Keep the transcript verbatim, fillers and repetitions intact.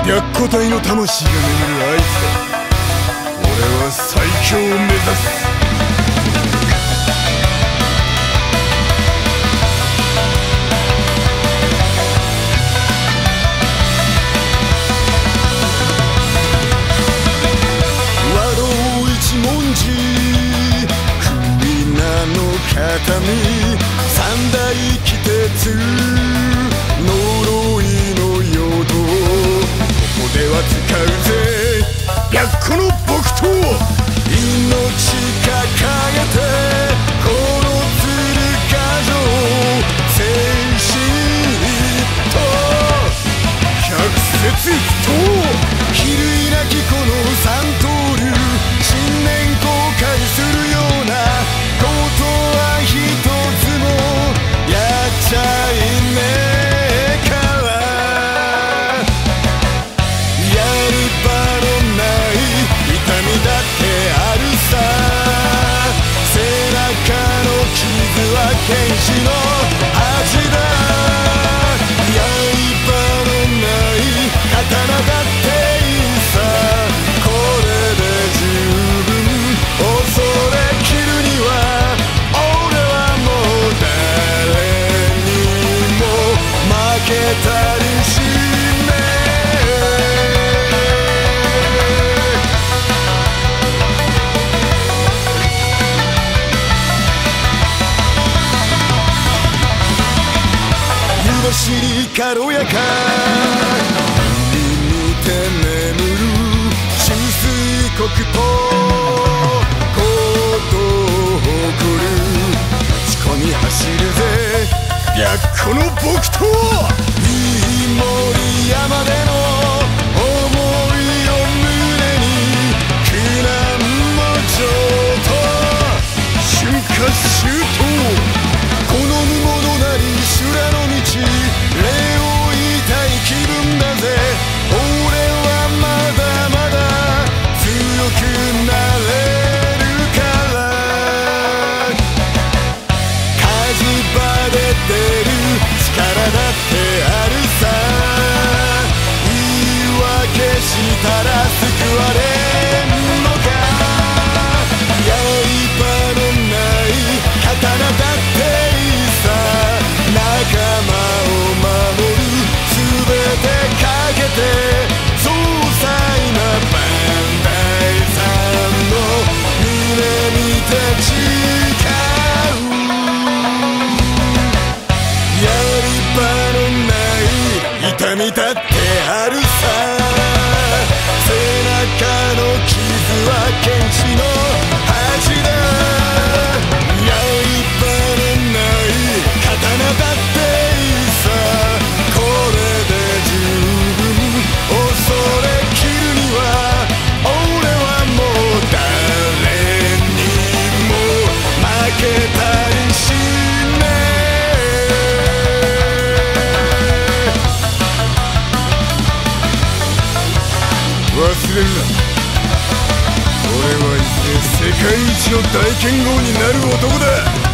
白虎隊の魂が眠る合図だ。俺は最強を目指す。和道一文字首名の形見三大鬼鉄呪いの陽動、ここでは使うぜ白虎の木刀。命掲げてこの鶴ヶ城精神と百節一刀、比類なきこの三刀流、信念後悔するようなことは一つもやっちゃいねえから。やり場のない痛みだってあるさ。背中の傷は剣士の恥だ。やり場のない刀だっていいさ。これで十分恐れ切るには俺はもう誰にも負けたりしねえ。湯走り軽やか海にて眠る注水国と鼓動を誇る。打ち込み走るぜ白虎の木刀。いい森山での思いを胸に苦難も上と春夏秋冬好む者なり修羅の道、礼を言いたい気分だぜ。俺はまだまだ強くなれるから。火事場で出る力だってあるさ。言い訳したら救われんのか。やり場のない刀だっていいさ。仲間を守るすべてかけて壮大なバンダイさんの胸に立ち交う。やり場のない痛みだってあるさ。背中の傷は剣士の恥だ。やり場のない刀だっていいさ。これで十分恐れ切るには俺はもう誰にも負けたりしねえ。忘れるな、俺はいずれ世界一の大剣豪になる男だ。